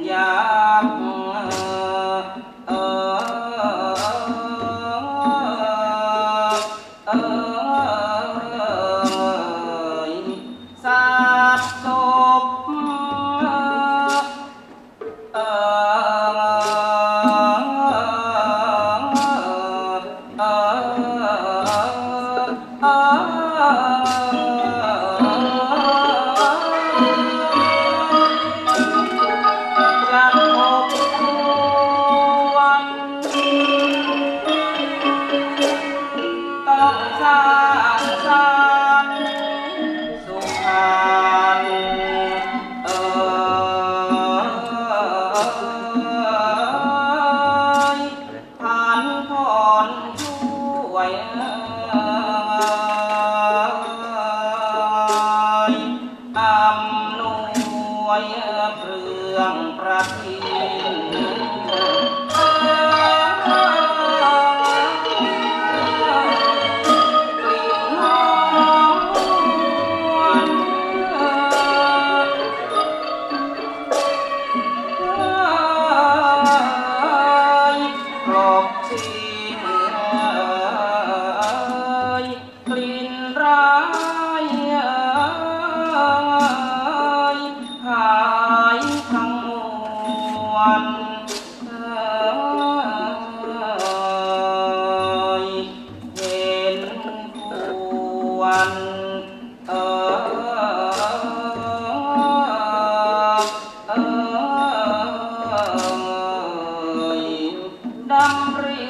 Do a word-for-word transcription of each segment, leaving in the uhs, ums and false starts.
อยากเออเออสาดศพเออเออเอต้องสร้างสรรค์สุพรรณเอ่ยผ่านพรช่วยอำนวยเครื่องประทินกลิ่นร้ายหายทั้งมวลเห็นควรเออเออดำริ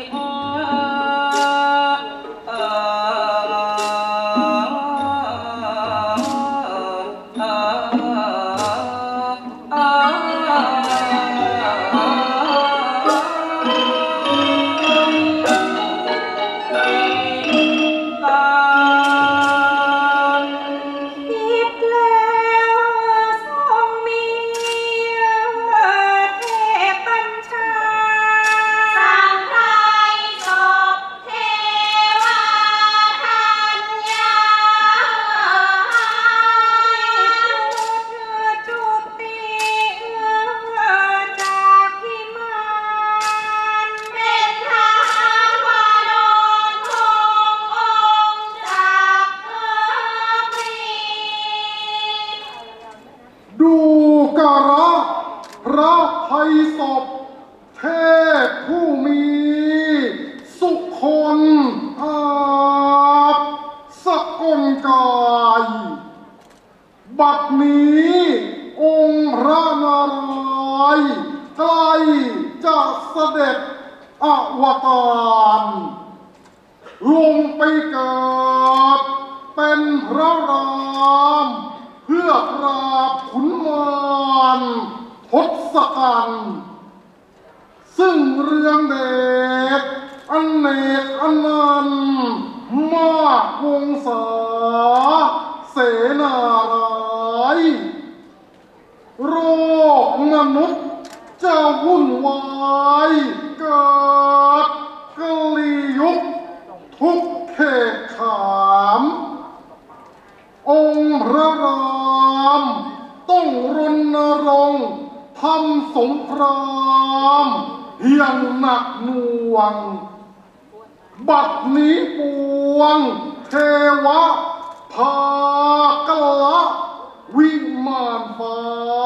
ดูกระพระไพศพเทพผู้มีสุคนอาบสกลกายบัดนี้องค์พระนารายณ์ใกล้จะเสด็จอวตารลงไปเกิดเป็นพระรามเพื่อปราบขุนมารทศกัณฐ์ซึ่งเรืองเดชอเนกอนันต์มากวงศาเสนาร้ายโรคมนุษย์จะวุ่นวายเกิดกลียุคทุกเขตขามองค์พระรามต้องรณรงค์ทำสงครามอย่างหนักหน่วงบัดนี้ปวงเทวะพากละวิมานฟ้า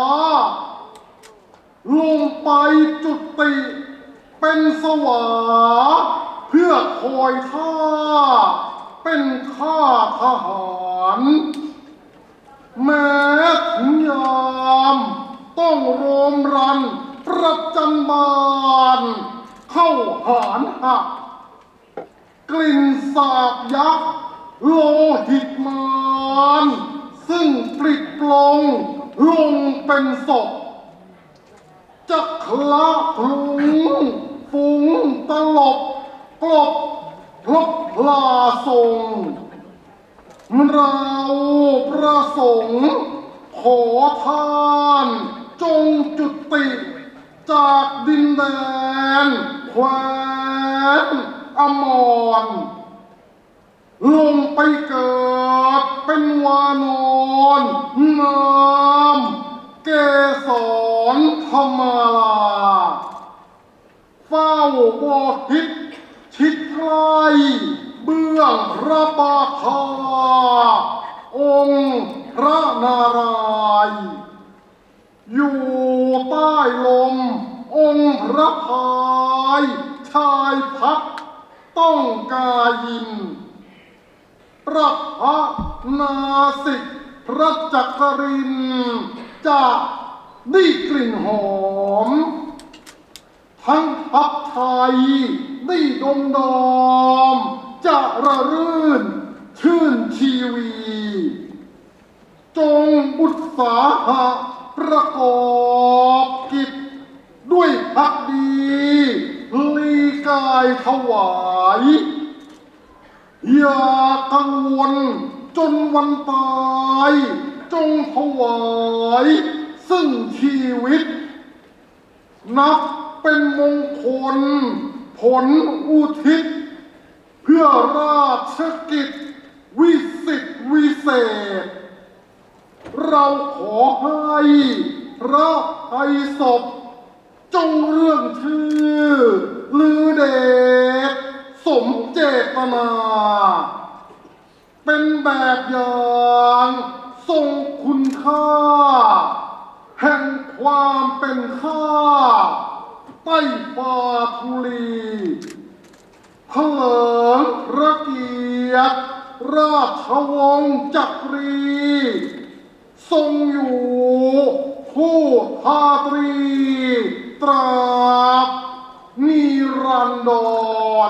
ลงไปจุติเป็นสวาเพื่อคอยท่าเป็นข้าทหารแม้ถึงยามต้องโรมรันประจันบานเข้าหารหักกลิ่นสาบยักษ์โลหิตมารซึ่งปลิดปลงลงเป็นศพจะคละคลุ้งฟุ้งตลบกลบพลบพลาทรงเราประสงค์ขอทานจงจุติจากดินแดนแคว้นอมรลงไปเกิดเป็นวานอนงามเกสรธรรมาลาเฝ้าบอพิษชิดไกลเบื้องพระบาทาองค์พระนารายณ์อยู่ใต้ลมองค์พระพายชายพักต้องกายินประพะนาสิกพระจักรินจะได้กลิ่นหอมทั้งทัพไทยได้ดมดอมจะระรื่นชื่นชีวีจงอุตสาหะประกอบกิจด้วยภักดีลีกายถวายอย่ากังวลจนวันตายจงถวายซึ่งชีวิตนับเป็นมงคลผลอุทิศเพื่อราชกิจวิสิทธิวิเศษเราขอให้พระไทยศพจงเรื่องชื่อลือเดชสมเจตนาเป็นแบบอย่างทรงคุณค่าแห่งความเป็นข้าใต้ฟ้าธุลีเถลิงพระเกียรติราชวงศ์จักรีทรงอยู่คู่ทาตรีตราบนิรันดร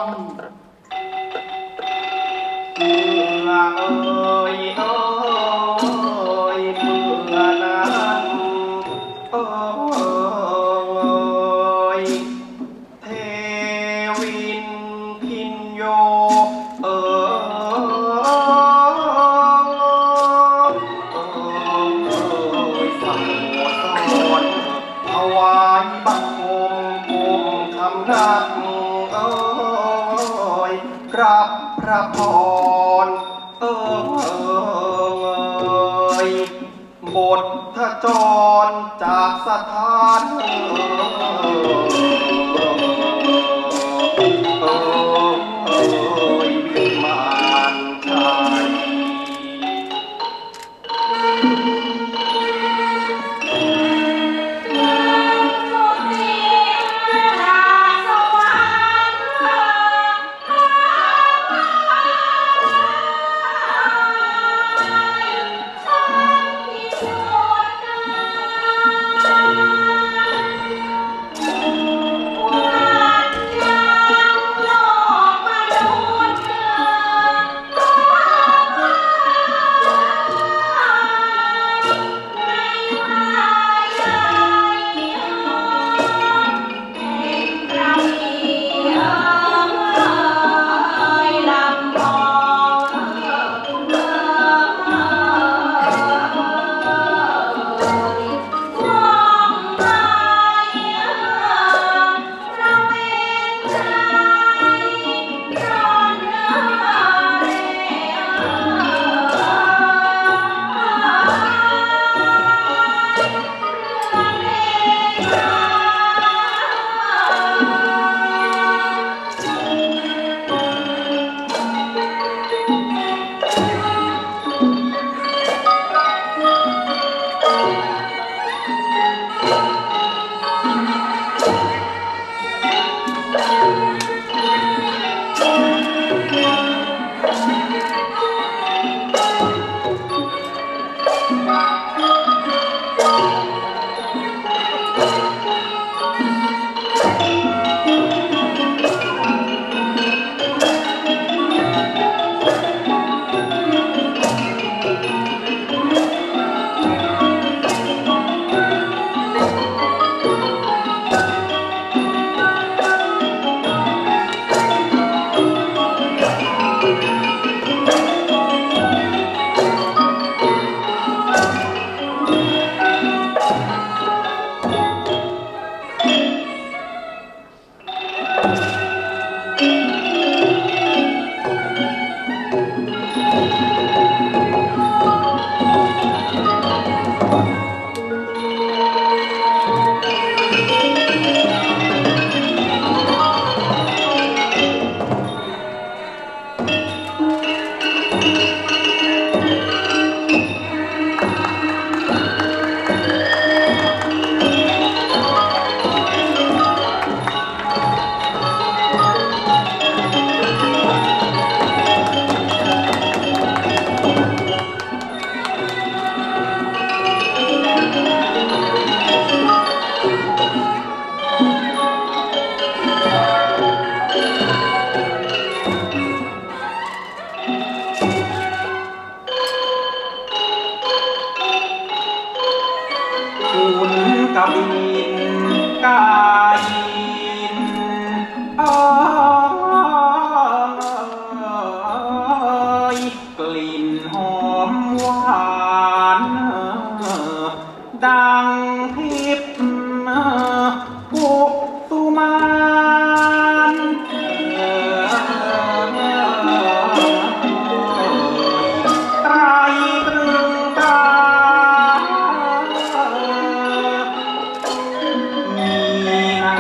เมื่อเอ่ยเอ่ยเมื่อนั้นเอ่ยเทวินพินโยเอ่ยสั่งหัวสอนถวายบังคมกุมคำนักเอ่ยรับพระพรเอ่ยบททจรจากสถานเอ่ยวิมานชัยายเอ้ยกลิ่นหอมหวานดังทิพย์กุสุมานไตรตรึงตามีนา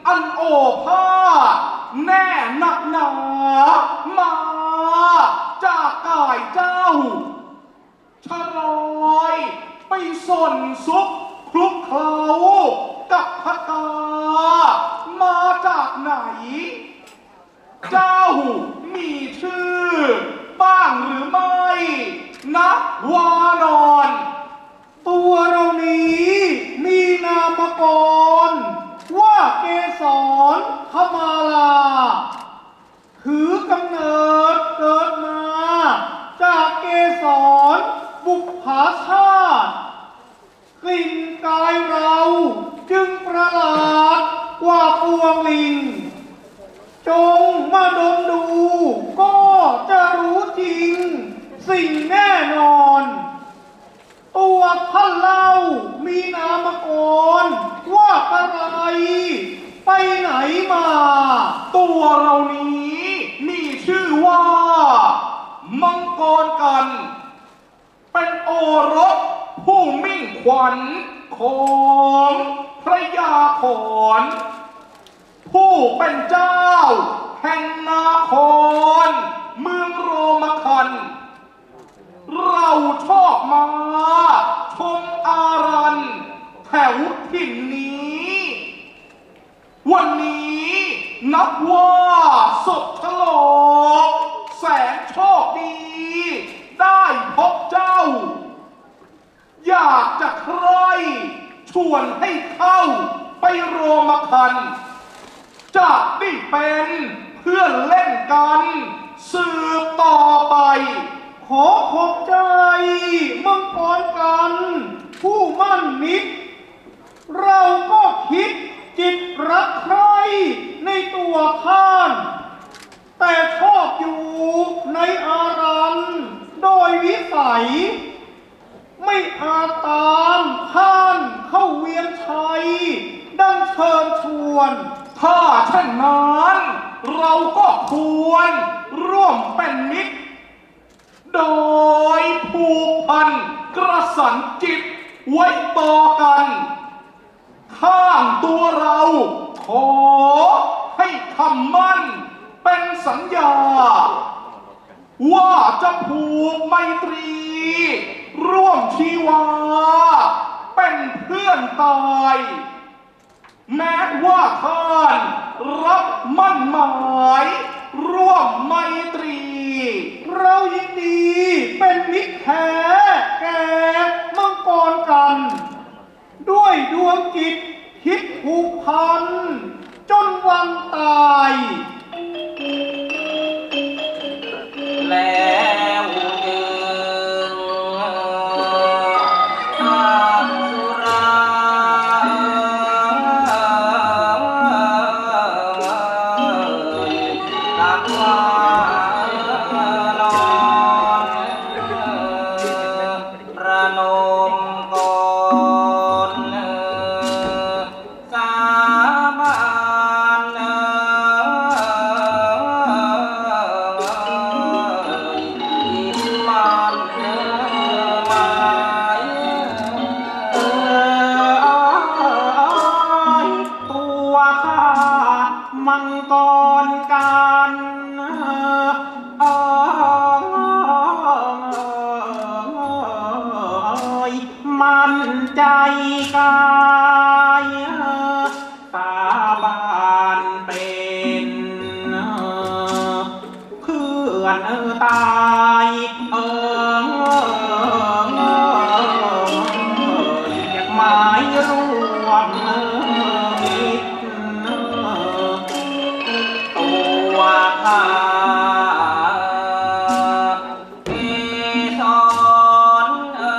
อันโอภาสแน่หนักหนามาจากกายเจ้าชะรอยไปส่วนซุกคลุกเคล้ากับพกามาจากไหนเจ้ามีชื่อบ้างหรือไม่นะวานอนตัวเรานี้มีนามกรว่าเกสรขมาลาถือกำเนิดเกิดมาจากเกสรบุพภาชาติกลิ่นกายเราจึงประหลาดกว่าปวงลิงจงมาดมดูก็จะรู้จริงสิ่งแน่นอนตัวท่านเล่ามีนามกรว่าอะไรไปไหนมาตัวเรานี้มีชื่อว่ามังกรกันเป็นโอรสผู้มิ่งขวัญของพระยาขอนผู้เป็นเจ้าแห่งนาครเมืองโรมคันเราชอบมาชมอารันแถวถิ่นนี้วันนี้นับว่าสดฉลองแสนโชคดีได้พบเจ้าอยากจะใครชวนให้เข้าไปโรมคันจะได้เป็นเพื่อนเล่นกันสืบต่อไปขอขอบใจมังกรกันผู้มั่นมิตรเราก็คิดจิตรักใครในตัวท่านแต่ชอบอยู่ในอารันโดยวิสัยไม่อาจตามท่านเข้าเวียนชัยดังเชิญชวนถ้าเช่นนั้นเราก็ควรร่วมเป็นมิตรโดยผูกพันกระสันจิตไว้ต่อกันข้างตัวเราขอให้คำมั่นเป็นสัญญาว่าจะผูกไมตรีร่วมชีวาเป็นเพื่อนตายแม้ว่าท่านรับมั่นหมายร่วมไมตรีเรายินดีเป็นมิตรแท้แก่มังกรกันด้วยดวงจิตคิดผูกพันจนวันตายแล้วจึงทานสุราตักวานอนประนมก่อนสาบานมังกรกันมั่นใจกายสาบานเป็นเพื่อนตายเออหมายรวมข้าเกสร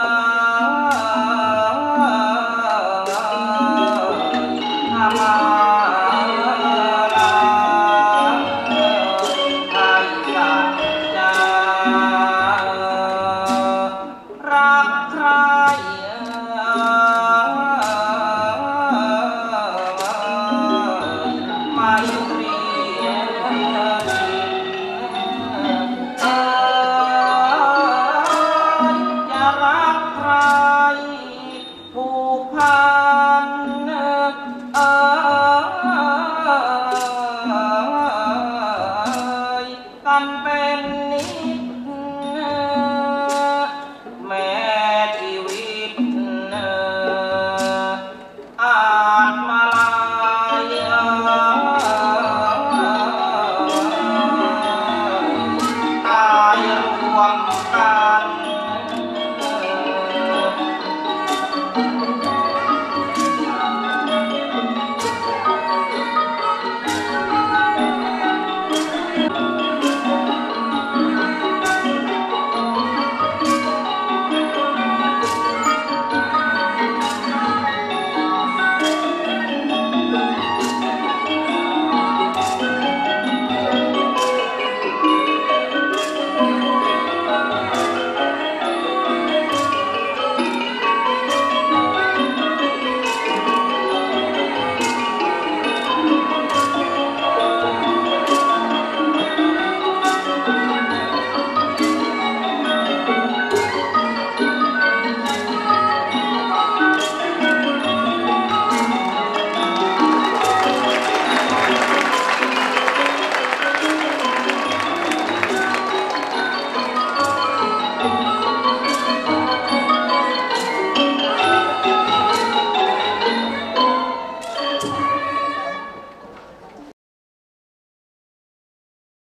ขมาลาให้สัจจารักใครไม่ตรีจะรักใครผูกพัน